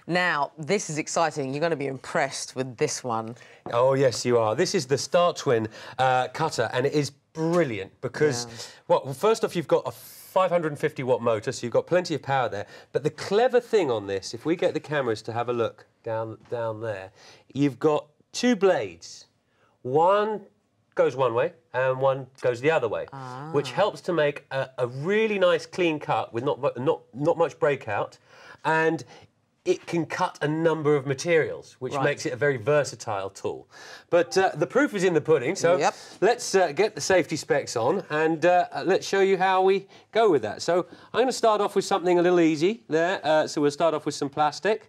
Now, this is exciting. You're going to be impressed with this one. Oh, yes, you are. This is the STARTWIN cutter, and it is brilliant because, well, first off, you've got a 550-watt motor, so you've got plenty of power there. But the clever thing on this, if we get the cameras to have a look down there, you've got two blades. One goes one way and one goes the other way, which helps to make a really nice clean cut with not much breakout, and it can cut a number of materials, which makes it a very versatile tool. But the proof is in the pudding, so let's get the safety specs on and let's show you how we go with that. So I'm going to start off with something a little easy there. So we'll start off with some plastic.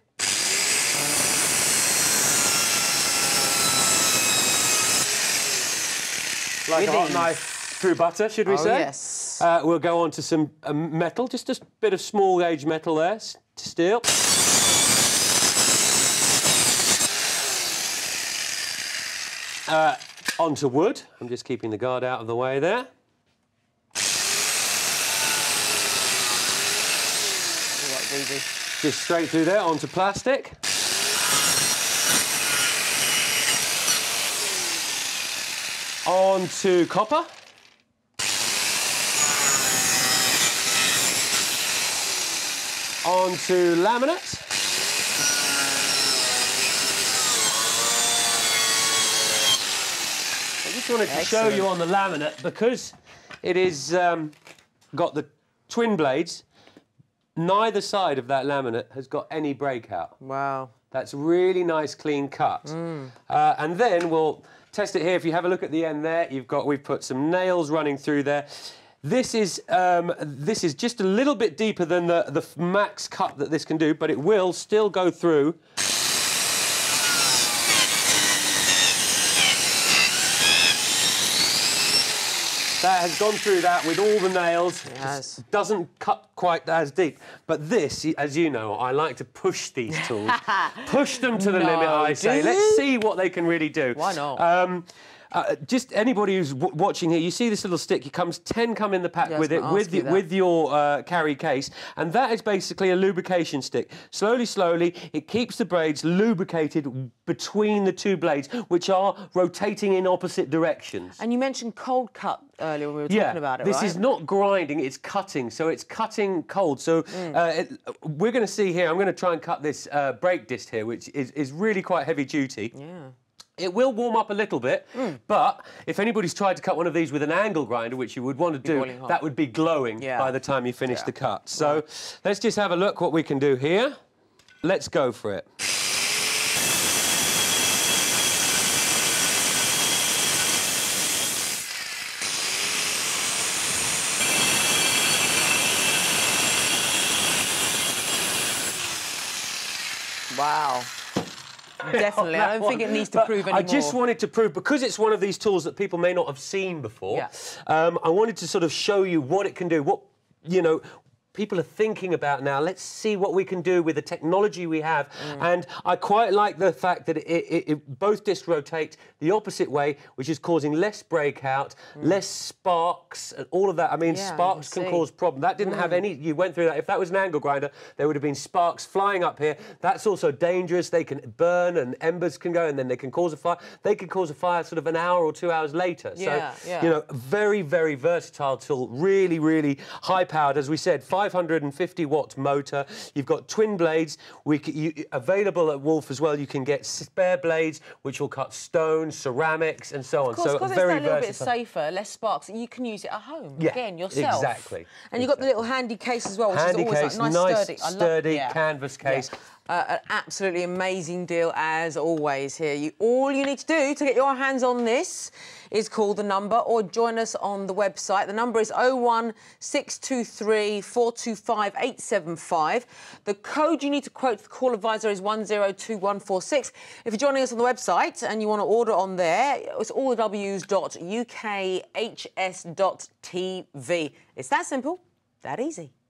Like a hot knife through butter, should we say? Yes. We'll go on to some metal, just a bit of small gauge metal there, steel. Onto wood. I'm just keeping the guard out of the way there. Just straight through there, onto plastic. Onto copper. Onto laminate. I just wanted to show you on the laminate, because it is got the twin blades, neither side of that laminate has got any breakout. Wow. That's really nice, clean cut. And then we'll test it here. If you have a look at the end there, we've put some nails running through there. This is just a little bit deeper than the max cut that this can do, but it will still go through. That has gone through that with all the nails. Yes. Doesn't cut quite as deep. But this, as you know, I like to push these tools. Push them to the limit, I say. Let's see what they can really do. Why not? Just anybody who's watching here, you see this little stick, 10 come in the pack with it, with your carry case, and that is basically a lubrication stick. Slowly, slowly, it keeps the blades lubricated between the two blades, which are rotating in opposite directions. And you mentioned cold cut earlier when we were talking about it, this is not grinding, it's cutting, so it's cutting cold. So we're going to see here, I'm going to try and cut this brake disc here, which is really quite heavy duty. Yeah. It will warm up a little bit, but if anybody's tried to cut one of these with an angle grinder, which you would want to do, that would be glowing by the time you finish the cut. So let's just have a look what we can do here. Let's go for it. Wow. Definitely. I don't think it needs to prove anymore. I just wanted to prove, because it's one of these tools that people may not have seen before, I wanted to sort of show you what it can do, what, you know, people are thinking about now. Let's see what we can do with the technology we have. And I quite like the fact that both discs rotate the opposite way, which is causing less breakout, less sparks, and all of that. I mean, sparks can cause problems. That didn't have any... You went through that. If that was an angle grinder, there would have been sparks flying up here. That's also dangerous. They can burn and embers can go, and then they can cause a fire. They can cause a fire sort of an hour or 2 hours later. So, you know, very, very versatile tool. Really, really high-powered, as we said, 550-watt motor. You've got twin blades. Available at Wolf as well. You can get spare blades, which will cut stone, ceramics, and so on. Of course, so because very it's a little bit safer, less sparks. You can use it at home again yourself. Exactly. And you've got the little handy case as well, which is always like nice, sturdy canvas case. An absolutely amazing deal as always here. All you need to do to get your hands on this is call the number or join us on the website. The number is 01623 425 875. The code you need to quote the call advisor is 102146. If you're joining us on the website and you want to order on there, it's allthews.ukhs.tv. It's that simple, that easy.